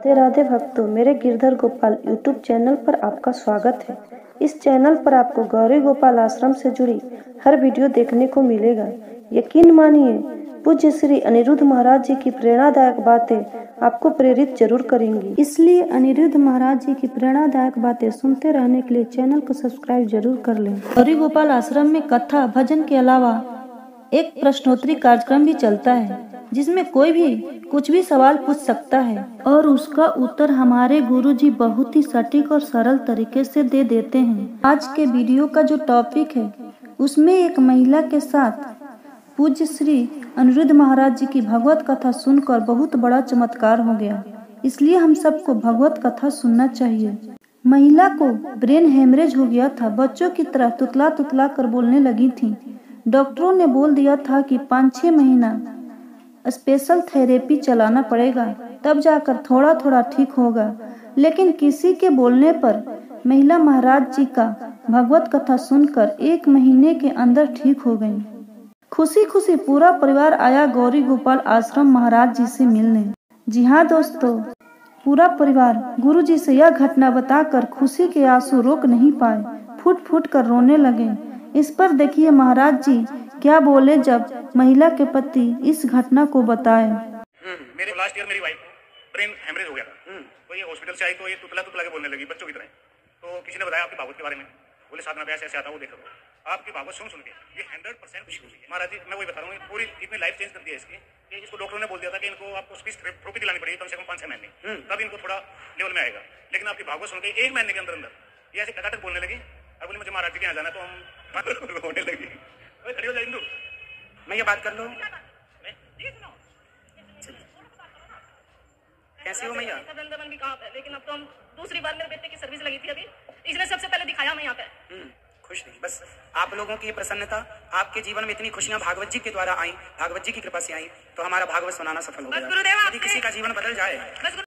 राधे राधे भक्तों, मेरे Girdhar Gopal YouTube channel पर आपका स्वागत है। इस चैनल पर आपको गौरी गोपाल आश्रम से जुड़ी हर वीडियो देखने को मिलेगा। यकीन मानिए, पूज्य श्री अनिरुद्ध महाराज जी की प्रेरणादायक बातें आपको प्रेरित जरूर करेंगी। इसलिए अनिरुद्ध महाराज जी की प्रेरणादायक बातें सुनते रहने के लिए चैनल को सब्सक्राइब जरूर कर लें। गौरी गोपाल आश्रम में कथा भजन के अलावा एक प्रश्नोत्तरी कार्यक्रम भी चलता है, जिसमें कोई भी कुछ भी सवाल पूछ सकता है और उसका उत्तर हमारे गुरुजी बहुत ही सटीक और सरल तरीके से दे देते हैं। आज के वीडियो का जो टॉपिक है, उसमें एक महिला के साथ पूज्य श्री अनिरुद्ध महाराज जी की भगवत कथा सुनकर बहुत बड़ा चमत्कार हो गया। इसलिए हम सबको भगवत कथा सुनना चाहिए। महिला को ब्रेन हेमरेज हो गया था। बच्चों की तरह तुतला तुतला कर बोलने लगी थी। डॉक्टरों ने बोल दिया था कि 5-6 महीना स्पेशल थेरेपी चलाना पड़ेगा, तब जाकर थोड़ा थोड़ा ठीक होगा। लेकिन किसी के बोलने पर महिला महाराज जी का भगवत कथा सुनकर 1 महीने के अंदर ठीक हो गई। खुशी खुशी पूरा परिवार आया गौरी गोपाल आश्रम महाराज जी से मिलने। जी हाँ दोस्तों, पूरा परिवार गुरु जी से यह घटना बताकर खुशी के आंसू रोक नहीं पाए, फूट फूट कर रोने लगे। इस पर देखिए महाराज जी क्या बोले जब महिला के पति इस घटना को बताए। मेरे लास्ट ईयर मेरी वाइफ को ब्रेन हेमरेज हो गया था। तो ये हॉस्पिटल से आई तो ये तुतला तुतला के बोलने लगी बच्चों की तरह। तो किसी ने बताया आपकी भागवत के बारे में, बोले साधना पे ऐसे आता वो देखो। आपकी भागवत सुन के ये 100% खुशी हुई है। महाराज जी मैं वही बता रहा हूँ, पूरी इतनी लाइफ चेंज कर दी है इसकी कि इसको डॉक्टरों ने बोल दिया था कि इनको आपको स्पीच थेरेपी दिलानी पड़ेगी कम से कम 5-6 महीने, तब इनको थोड़ा लेवल में आएगा। लेकिन आपकी भागवत सुन के 1 महीने के अंदर अंदर ये ऐसे टकाटक बोलने लगी और बोले मुझे महाराज जी के यहाँ जाना। तो हम रोने लगी। खड़ी हो जाए इंदू, मैं ये बात कर लूँ कैसी हो मैया? वृंदावन भी कहाँ पे, लेकिन अब तो हम दूसरी बार मेरे बेटे की सर्विस लगी थी अभी, इसलिए सबसे पहले दिखाया मैं यहाँ पे। खुश नहीं, बस आप लोगों की प्रसन्नता, आपके जीवन में इतनी खुशियां भागवत जी के द्वारा आई, भागवत जी की कृपा से आई, तो हमारा भागवत सुनाना सफल हो गया। यदि किसी का जीवन बदल जाए